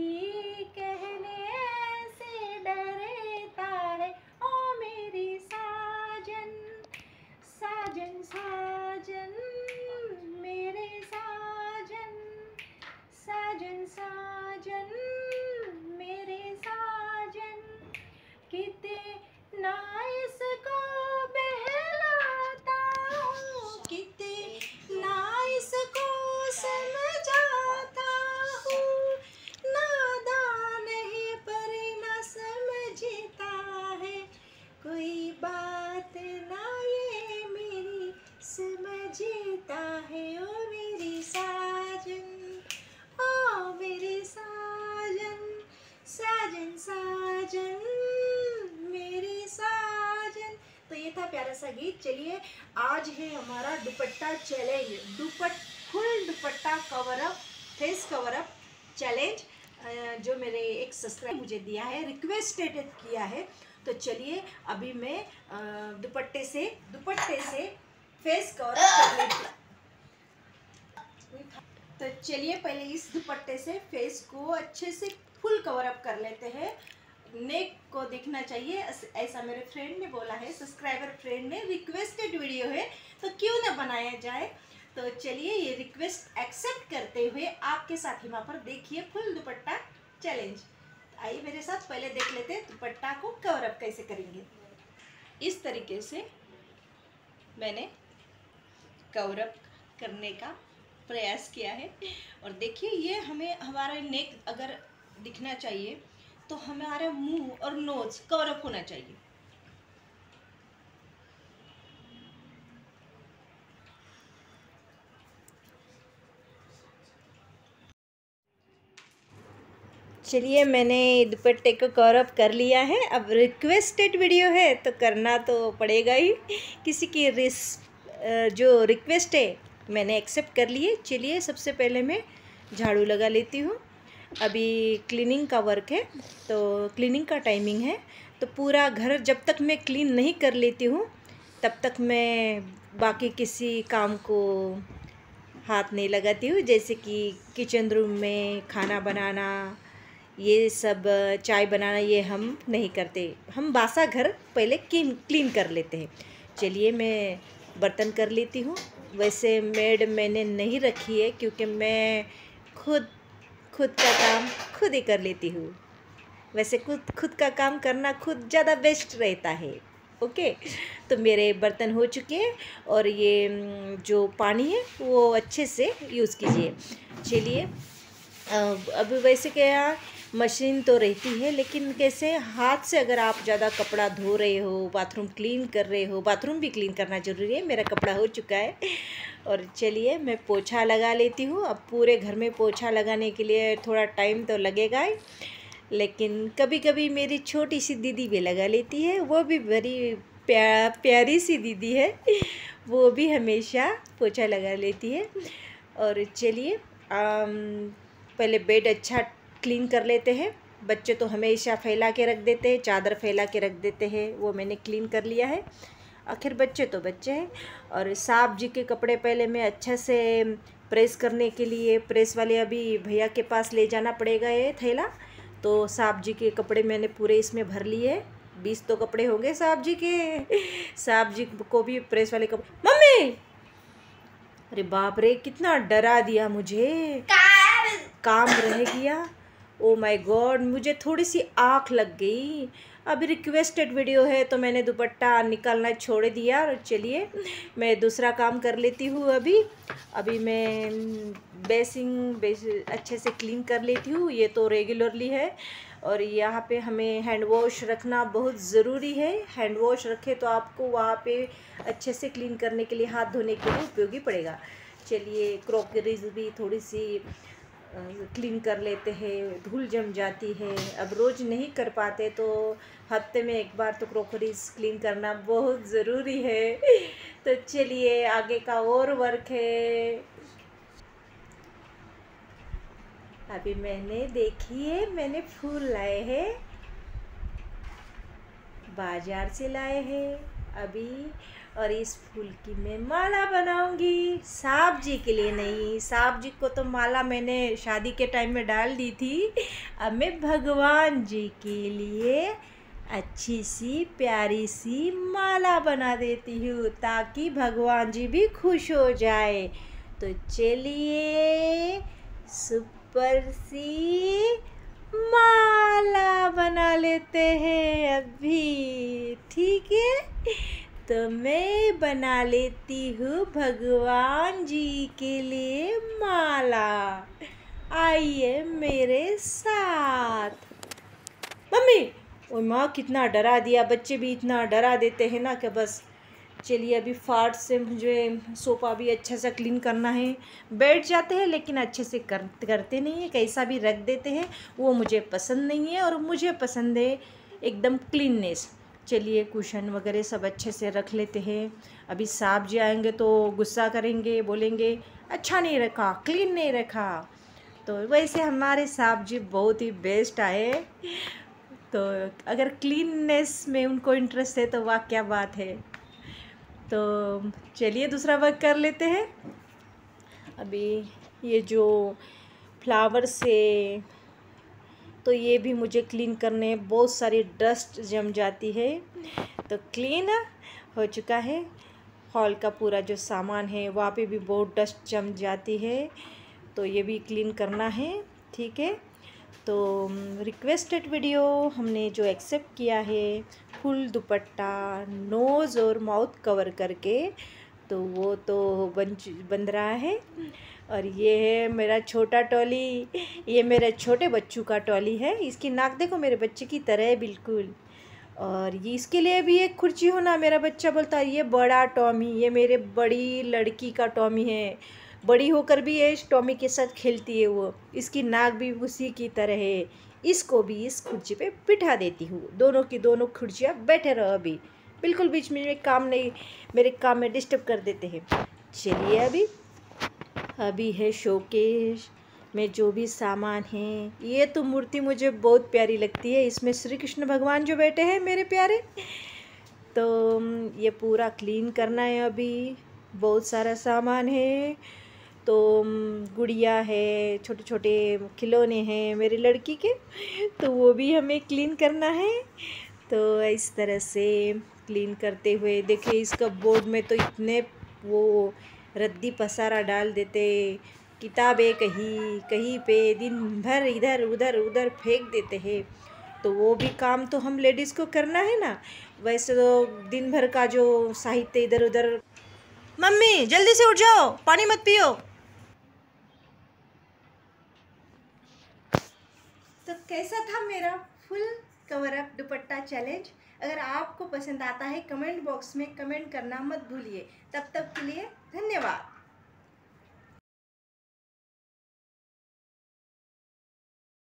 कोई कहने से डरता है, ओ मेरी साजन साजन साजन मेरे साजन साजन साजन मेरे साजन। कितना इसको बहलाता हूँ, कितना इसको समझाता हूँ, नादान है पर न समझता है, कोई बात ना ये मेरी समझता है, ओ मेरी साजन, ओ मेरी साजन साजन साजन मेरी साजन। तो ये था प्यारा सा गीत। चलिए आज है हमारा दुपट्टा चैलेंज, फुल दुपट्टा cover up, face cover up challenge, जो मेरे एक सब्सक्राइबर मुझे दिया है, रिक्वेस्टेड किया है। तो चलिए अभी मैं दुपट्टे से फेस कवर अप कर लेती हूँ। तो चलिए पहले इस दुपट्टे से फेस को अच्छे से फुल कवर अप कर लेते हैं। नेक को दिखना चाहिए, ऐसा मेरे फ्रेंड ने बोला है, सब्सक्राइबर फ्रेंड ने, रिक्वेस्टेड वीडियो है तो क्यों ना बनाया जाए। तो चलिए ये रिक्वेस्ट एक्सेप्ट करते हुए आपके साथ हिमा पर देखिए फुल दुपट्टा चैलेंज। आइए मेरे साथ पहले देख लेते हैं दुपट्टा को कवर अप कैसे करेंगे। इस तरीके से मैंने कवर अप करने का प्रयास किया है और देखिए ये हमें हमारा नेक अगर दिखना चाहिए तो हमारा मुंह और नोज कवर अप होना चाहिए। चलिए मैंने दुपट्टे को कवर अप कर लिया है। अब रिक्वेस्टेड वीडियो है तो करना तो पड़ेगा ही, किसी की जो रिक्वेस्ट है मैंने एक्सेप्ट कर ली है। चलिए सबसे पहले मैं झाड़ू लगा लेती हूँ। अभी क्लीनिंग का वर्क है तो क्लीनिंग का टाइमिंग है, तो पूरा घर जब तक मैं क्लीन नहीं कर लेती हूँ तब तक मैं बाकी किसी काम को हाथ नहीं लगाती हूँ। जैसे कि किचन रूम में खाना बनाना, ये सब चाय बनाना, ये हम नहीं करते। हम बासा घर पहले क्लीन कर लेते हैं। चलिए मैं बर्तन कर लेती हूँ। वैसे मेड मैंने नहीं रखी है क्योंकि मैं खुद का काम खुद ही कर लेती हूँ। वैसे खुद का काम करना खुद ज़्यादा बेस्ट रहता है। ओके, तो मेरे बर्तन हो चुके हैं और ये जो पानी है वो अच्छे से यूज़ कीजिए। चलिए अब वैसे क्या मशीन तो रहती है, लेकिन कैसे हाथ से अगर आप ज़्यादा कपड़ा धो रहे हो, बाथरूम क्लीन कर रहे हो, बाथरूम भी क्लीन करना ज़रूरी है। मेरा कपड़ा हो चुका है और चलिए मैं पोछा लगा लेती हूँ। अब पूरे घर में पोछा लगाने के लिए थोड़ा टाइम तो लगेगा ही, लेकिन कभी कभी मेरी छोटी सी दीदी भी लगा लेती है, वो भी बड़ी प्यारी सी दीदी है, वो भी हमेशा पोछा लगा लेती है। और चलिए पहले बेड अच्छा क्लीन कर लेते हैं। बच्चे तो हमेशा फैला के रख देते हैं, चादर फैला के रख देते हैं, वो मैंने क्लीन कर लिया है। आखिर बच्चे तो बच्चे हैं। और साहब जी के कपड़े पहले मैं अच्छे से प्रेस करने के लिए, प्रेस वाले अभी भैया के पास ले जाना पड़ेगा ये थैला। तो साहब जी के कपड़े मैंने पूरे इसमें भर लिए। 20 तो कपड़े होंगे साहब जी के। साहब जी को भी प्रेस वाले कपड़े। मम्मी, अरे बाप रे, कितना डरा दिया मुझे, काम रह गया। ओ माय गॉड, मुझे थोड़ी सी आँख लग गई। अभी रिक्वेस्टेड वीडियो है तो मैंने दुपट्टा निकालना छोड़ दिया। और चलिए मैं दूसरा काम कर लेती हूँ। अभी मैं बेसिंग अच्छे से क्लीन कर लेती हूँ। ये तो रेगुलरली है और यहाँ पे हमें हैंड वॉश रखना बहुत ज़रूरी है। हैंड वॉश रखें तो आपको वहाँ पे अच्छे से क्लीन करने के लिए, हाथ धोने के लिए उपयोगी पड़ेगा। चलिए क्रॉकरीज भी थोड़ी सी क्लीन कर लेते हैं, धूल जम जाती है। अब रोज़ नहीं कर पाते तो हफ्ते में एक बार तो क्रॉकरीज क्लीन करना बहुत ज़रूरी है। तो चलिए आगे का और वर्क है। अभी मैंने फूल लाए हैं, बाजार से लाए हैं। अभी। और इस फूल की मैं माला बनाऊंगी, सांप जी के लिए नहीं। सांप जी को तो माला मैंने शादी के टाइम में डाल दी थी। अब मैं भगवान जी के लिए अच्छी सी प्यारी सी माला बना देती हूँ, ताकि भगवान जी भी खुश हो जाए। तो चलिए सुपर सी माला बना लेते हैं अभी, ठीक है। तो मैं बना लेती हूँ भगवान जी के लिए माला। आइए मेरे साथ। मम्मी, ओ माँ, कितना डरा दिया। बच्चे भी इतना डरा देते हैं ना कि बस। चलिए अभी फाट से मुझे सोफा भी अच्छा सा क्लीन करना है। बैठ जाते हैं लेकिन अच्छे से करते नहीं है, कैसा भी रख देते हैं। वो मुझे पसंद नहीं है, और मुझे पसंद है एकदम क्लीननेस। चलिए कुशन वगैरह सब अच्छे से रख लेते हैं। अभी सांप जी आएंगे तो गुस्सा करेंगे, बोलेंगे अच्छा नहीं रखा, क्लीन नहीं रखा। तो वैसे हमारे सांप जी बहुत ही बेस्ट आए। तो अगर क्लीननेस में उनको इंटरेस्ट है तो वाह क्या बात है। तो चलिए दूसरा वर्क कर लेते हैं। अभी ये जो फ्लावर से, तो ये भी मुझे क्लीन करने, बहुत सारी डस्ट जम जाती है। तो क्लीन हो चुका है। हॉल का पूरा जो सामान है वहाँ पे भी बहुत डस्ट जम जाती है, तो ये भी क्लीन करना है, ठीक है। तो रिक्वेस्टेड वीडियो हमने जो एक्सेप्ट किया है, फुल दुपट्टा, नोज़ और माउथ कवर करके, तो वो तो बन रहा है। और ये है मेरा छोटा टॉली, ये मेरे छोटे बच्चों का टॉली है। इसकी नाक देखो मेरे बच्चे की तरह है बिल्कुल। और ये इसके लिए भी एक कुर्सी होना, मेरा बच्चा बोलता है ये बड़ा टॉमी, ये मेरे बड़ी लड़की का टॉमी है। बड़ी होकर भी ये इस टॉमी के साथ खेलती है वो। इसकी नाक भी उसी की तरह है। इसको भी इस कुर्सी पे बिठा देती हूँ। दोनों की दोनों कुर्सियाँ बैठे रहो अभी, बिल्कुल बीच में काम नहीं, मेरे काम में डिस्टर्ब कर देते हैं। चलिए अभी है शोकेस में जो भी सामान है। ये तो मूर्ति मुझे बहुत प्यारी लगती है, इसमें श्री कृष्ण भगवान जो बैठे हैं मेरे प्यारे। तो ये पूरा क्लीन करना है अभी। बहुत सारा सामान है। तो गुड़िया है, छोटे छोटे खिलौने हैं मेरी लड़की के, तो वो भी हमें क्लीन करना है। तो इस तरह से क्लीन करते हुए देखिए, इस कपबोर्ड में तो इतने वो रद्दी पसारा डाल देते, किताबें कहीं कहीं पे दिन भर इधर उधर उधर फेंक देते हैं। तो वो भी काम तो हम लेडीज़ को करना है ना। वैसे तो दिन भर का जो साहित्य इधर उधर। मम्मी जल्दी से उठ जाओ, पानी मत पियो। तो कैसा था मेरा फुल कवर अप दुपट्टा चैलेंज? अगर आपको पसंद आता है कमेंट बॉक्स में कमेंट करना मत भूलिए। तब तक के लिए धन्यवाद।